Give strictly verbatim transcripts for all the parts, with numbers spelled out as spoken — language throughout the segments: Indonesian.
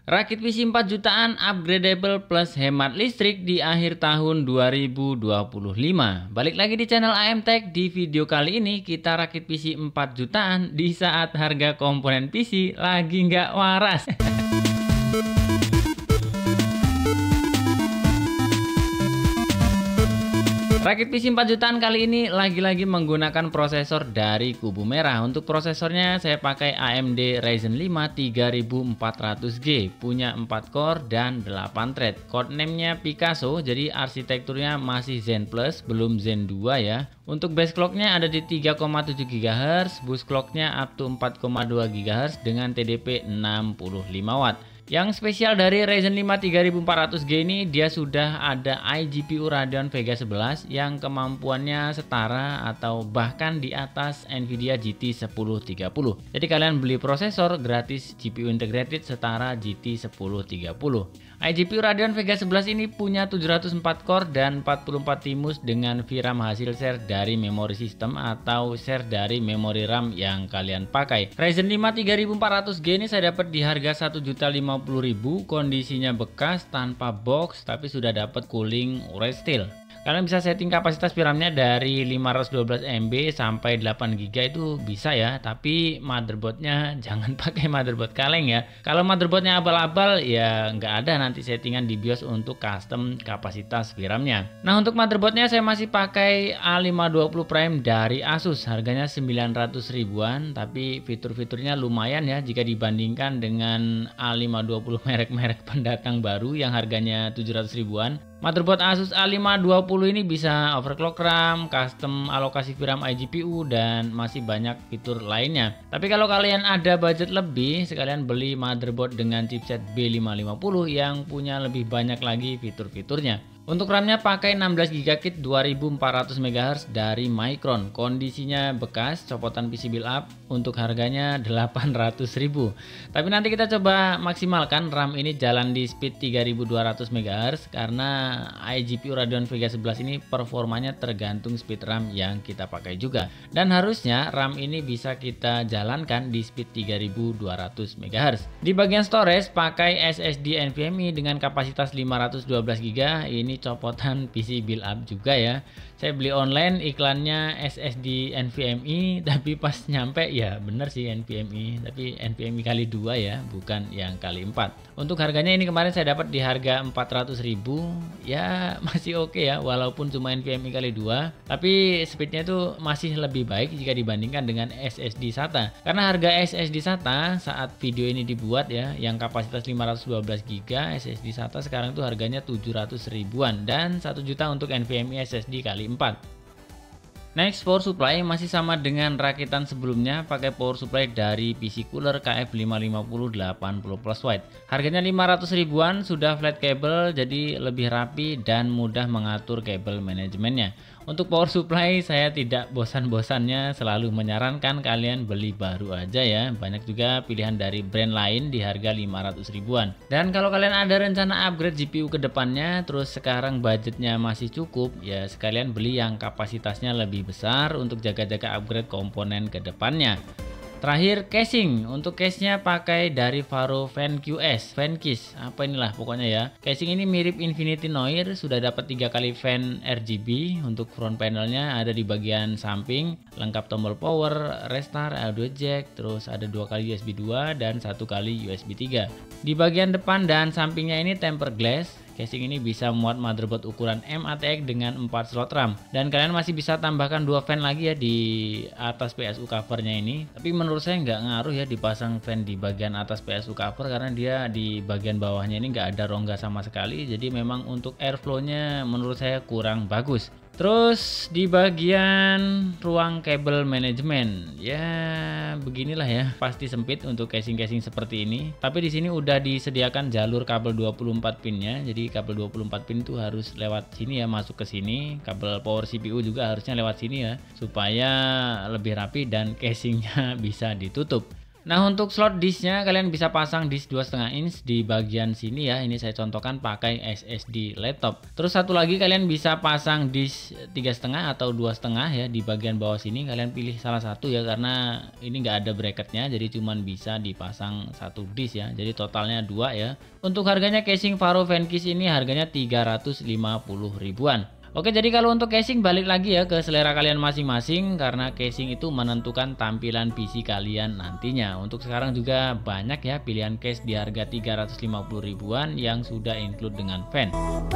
Rakit P C empat jutaan upgradable plus hemat listrik di akhir tahun dua ribu dua puluh lima. Balik lagi di channel A M Tech. Di video kali ini kita rakit P C empat jutaan di saat harga komponen P C lagi nggak waras. Rakit P C empat jutaan kali ini lagi-lagi menggunakan prosesor dari Kubu Merah. Untuk prosesornya saya pakai A M D Ryzen lima tiga ribu empat ratus G, punya empat core dan delapan thread. Codename-nya Picasso, jadi arsitekturnya masih Zen Plus, belum Zen dua ya. Untuk base clock-nya ada di tiga koma tujuh gigahertz, boost clock-nya up to empat koma dua gigahertz dengan T D P enam puluh lima watt. Yang spesial dari Ryzen lima tiga ribu empat ratus G ini, dia sudah ada iGPU Radeon Vega sebelas yang kemampuannya setara atau bahkan di atas Nvidia G T sepuluh tiga puluh. Jadi kalian beli prosesor gratis G P U integrated setara G T sepuluh tiga puluh. iGPU Radeon Vega sebelas ini punya tujuh ratus empat core dan empat puluh empat timus dengan V RAM hasil share dari memori sistem atau share dari memori RAM yang kalian pakai. Ryzen lima tiga ribu empat ratus G ini saya dapat di harga satu juta lima puluh ribu, kondisinya bekas tanpa box tapi sudah dapat cooling red steel. Kalian bisa setting kapasitas V RAM-nya dari lima ratus dua belas M B sampai delapan giga itu bisa ya, tapi motherboardnya jangan pakai motherboard kaleng ya. Kalau motherboardnya abal-abal ya nggak ada nanti settingan di BIOS untuk custom kapasitas V RAM-nya. Nah, untuk motherboardnya saya masih pakai A lima dua puluh Prime dari Asus, harganya sembilan ratus ribuan, tapi fitur-fiturnya lumayan ya jika dibandingkan dengan A lima dua puluh merek-merek pendatang baru yang harganya tujuh ratus ribuan. Motherboard Asus A lima dua puluh ini bisa overclock RAM, custom alokasi V RAM iGPU, dan masih banyak fitur lainnya. Tapi kalau kalian ada budget lebih, sekalian beli motherboard dengan chipset B lima lima nol yang punya lebih banyak lagi fitur-fiturnya. Untuk RAM-nya pakai enam belas giga kit dua ribu empat ratus megahertz dari Micron. Kondisinya bekas, copotan P C build up. Untuk harganya delapan ratus ribu. Tapi nanti kita coba maksimalkan RAM ini jalan di speed tiga ribu dua ratus megahertz karena iGPU Radeon Vega sebelas ini performanya tergantung speed RAM yang kita pakai juga. Dan harusnya RAM ini bisa kita jalankan di speed tiga ribu dua ratus megahertz. Di bagian storage pakai S S D NVMe dengan kapasitas lima ratus dua belas giga. Ini copotan P C build up juga ya. Saya beli online iklannya S S D NVMe, tapi pas nyampe ya bener sih NVMe, tapi NVMe kali dua ya, bukan yang kali empat. Untuk harganya ini kemarin saya dapat di harga empat ratus ribu, ya masih oke ya walaupun cuma NVMe kali dua, tapi speednya itu masih lebih baik jika dibandingkan dengan S S D SATA. Karena harga S S D SATA saat video ini dibuat ya, yang kapasitas lima ratus dua belas giga S S D SATA sekarang tuh harganya tujuh ratus ribuan dan satu juta untuk NVMe S S D kali empat. Next, power supply masih sama dengan rakitan sebelumnya, pakai power supply dari P C Cooler K F lima lima nol delapan puluh plus watt. Harganya lima ratus ribuan, sudah flat cable jadi lebih rapi dan mudah mengatur kabel manajemennya. Untuk power supply saya tidak bosan-bosannya selalu menyarankan kalian beli baru aja ya. Banyak juga pilihan dari brand lain di harga lima ratus ribuan. Dan kalau kalian ada rencana upgrade G P U ke depannya, terus sekarang budgetnya masih cukup, ya sekalian beli yang kapasitasnya lebih besar untuk jaga-jaga upgrade komponen ke depannya. Terakhir, casing. Untuk case-nya pakai dari Faro FanQS, FanKeys, apa inilah pokoknya ya. Casing ini mirip Infinity Noir, sudah dapat tiga kali fan R G B. Untuk front panelnya ada di bagian samping, lengkap tombol power, restart, audio jack, terus ada dua kali U S B dua dan satu kali U S B tiga. Di bagian depan dan sampingnya ini tempered glass. Casing ini bisa muat motherboard ukuran M A T X dengan empat slot RAM, dan kalian masih bisa tambahkan dua fan lagi ya di atas P S U covernya ini. Tapi menurut saya nggak ngaruh ya dipasang fan di bagian atas P S U cover karena dia di bagian bawahnya ini nggak ada rongga sama sekali, jadi memang untuk airflow-nya menurut saya kurang bagus. Terus di bagian ruang kabel manajemen, ya beginilah ya, pasti sempit untuk casing-casing seperti ini. Tapi di sini udah disediakan jalur kabel dua puluh empat pinnya, jadi kabel dua puluh empat pin itu harus lewat sini ya, masuk ke sini. Kabel power C P U juga harusnya lewat sini ya, supaya lebih rapi dan casingnya bisa ditutup. Nah, untuk slot disknya kalian bisa pasang disk dua koma lima inch di bagian sini ya. Ini saya contohkan pakai S S D laptop. Terus satu lagi kalian bisa pasang disk tiga koma lima atau dua koma lima ya di bagian bawah sini. Kalian pilih salah satu ya, karena ini nggak ada bracketnya, jadi cuman bisa dipasang satu disk ya. Jadi totalnya dua ya. Untuk harganya casing Faro Vanquish ini harganya tiga ratus lima puluh ribuan. Oke, jadi kalau untuk casing balik lagi ya ke selera kalian masing-masing, karena casing itu menentukan tampilan P C kalian nantinya. Untuk sekarang juga banyak ya pilihan case di harga tiga ratus lima puluh ribuan yang sudah include dengan fan.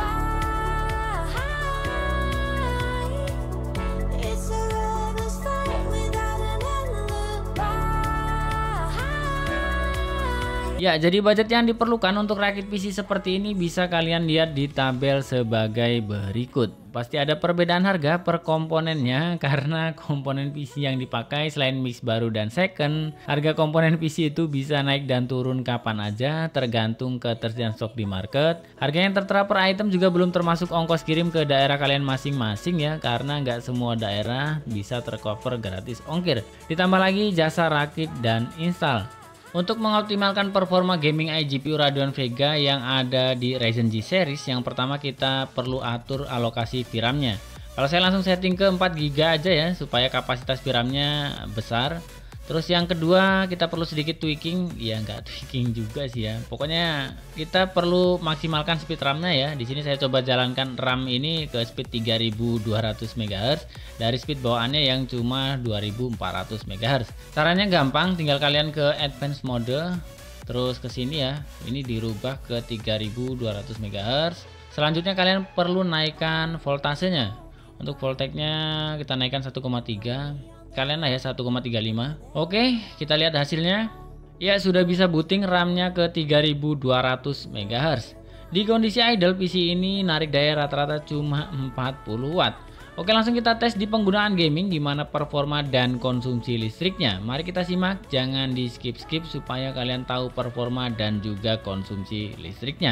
Ya, jadi budget yang diperlukan untuk rakit P C seperti ini bisa kalian lihat di tabel sebagai berikut. Pasti ada perbedaan harga per komponennya karena komponen P C yang dipakai selain mix baru dan second, harga komponen P C itu bisa naik dan turun kapan aja tergantung ketersediaan stok di market. Harga yang tertera per item juga belum termasuk ongkos kirim ke daerah kalian masing-masing ya, karena nggak semua daerah bisa tercover gratis ongkir. Ditambah lagi jasa rakit dan install. Untuk mengoptimalkan performa gaming I G P U Radeon Vega yang ada di Ryzen G series, yang pertama kita perlu atur alokasi V RAM-nya. Kalau saya langsung setting ke empat giga aja ya, supaya kapasitas V RAM-nya besar. Terus yang kedua kita perlu sedikit tweaking, ya nggak tweaking juga sih ya. Pokoknya kita perlu maksimalkan speed RAM-nya ya. Di sini saya coba jalankan RAM ini ke speed tiga ribu dua ratus megahertz dari speed bawaannya yang cuma dua ribu empat ratus megahertz. Caranya gampang, tinggal kalian ke advanced mode, terus ke sini ya. Ini dirubah ke tiga ribu dua ratus megahertz. Selanjutnya kalian perlu naikkan voltasenya. Untuk voltage-nya kita naikkan satu koma tiga. Kalian lah ya satu koma tiga lima. Oke, kita lihat hasilnya. Ya, sudah bisa booting RAM-nya ke tiga ribu dua ratus megahertz. Di kondisi idle P C ini narik daya rata-rata cuma empat puluh watt. Oke, langsung kita tes di penggunaan gaming gimana performa dan konsumsi listriknya. Mari kita simak, jangan di skip-skip supaya kalian tahu performa dan juga konsumsi listriknya.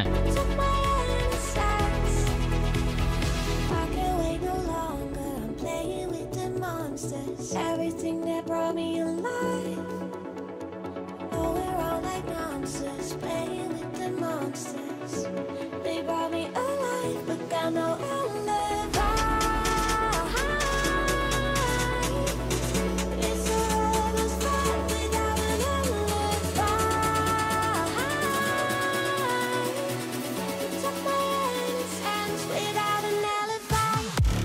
Everything that brought me alive. Oh, we're all like monsters, playing with the monsters. They brought me alive, but got no alibi. It's a rebel's fight without an alibi. Took my hands, hands without an alibi.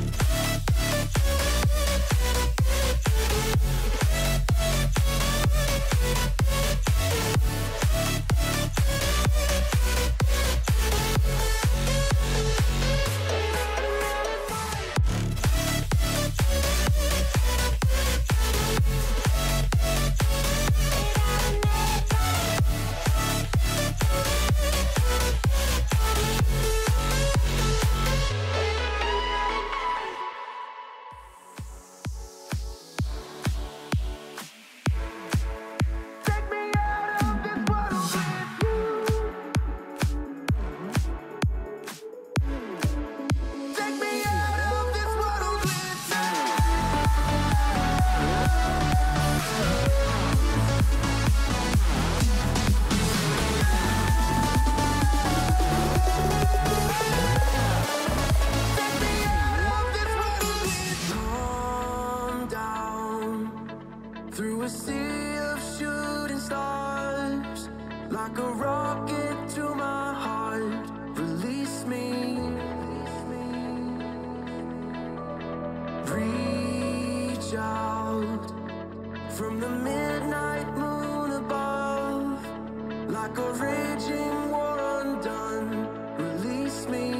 Through a sea of shooting stars, like a rocket to my heart, release me. Reach out from the midnight moon above, like a raging war undone, release me.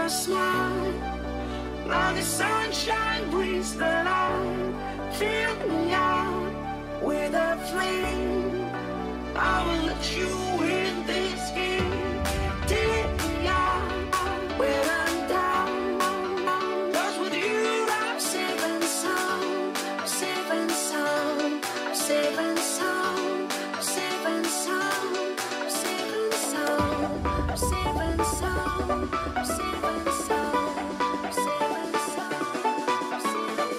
your smile, like the sunshine brings the light. Fill me out with a flame, I will let you in this game. Take me out when I'm down, 'cause with you I'm safe and sound. I'm safe and sound. I'm safe and sound. I'm safe and sound. I'm safe and sound. I'm safe and sound. I'm safe and sound. I'm safe and sound. I'm safe and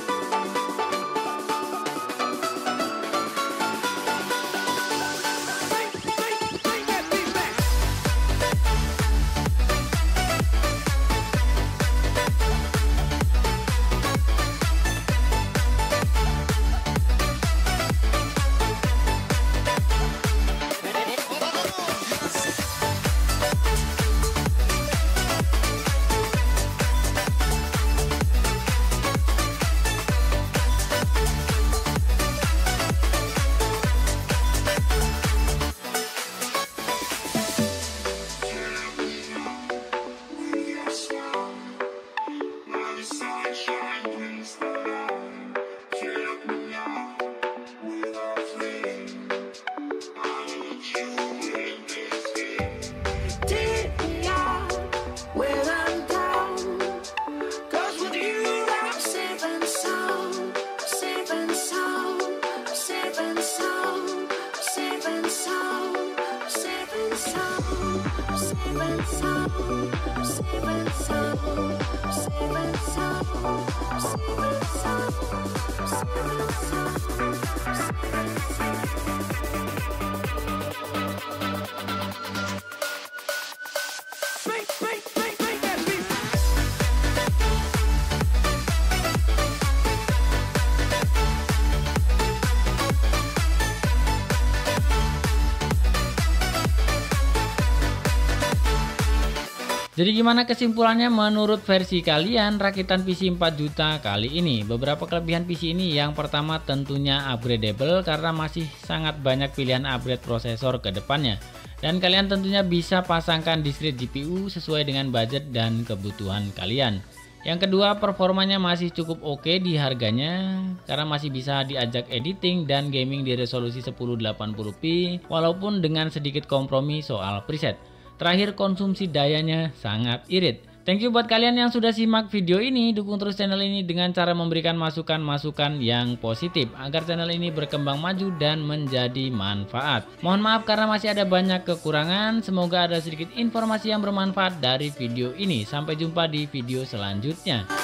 Jadi gimana kesimpulannya menurut versi kalian rakitan P C empat juta kali ini? Beberapa kelebihan P C ini, yang pertama tentunya upgradable karena masih sangat banyak pilihan upgrade prosesor ke depannya. Dan kalian tentunya bisa pasangkan discrete G P U sesuai dengan budget dan kebutuhan kalian. Yang kedua, performanya masih cukup oke di harganya karena masih bisa diajak editing dan gaming di resolusi sepuluh delapan puluh p walaupun dengan sedikit kompromi soal preset. Terakhir, konsumsi dayanya sangat irit. Thank you buat kalian yang sudah simak video ini. Dukung terus channel ini dengan cara memberikan masukan-masukan yang positif agar channel ini berkembang maju dan menjadi manfaat. Mohon maaf karena masih ada banyak kekurangan. Semoga ada sedikit informasi yang bermanfaat dari video ini. Sampai jumpa di video selanjutnya.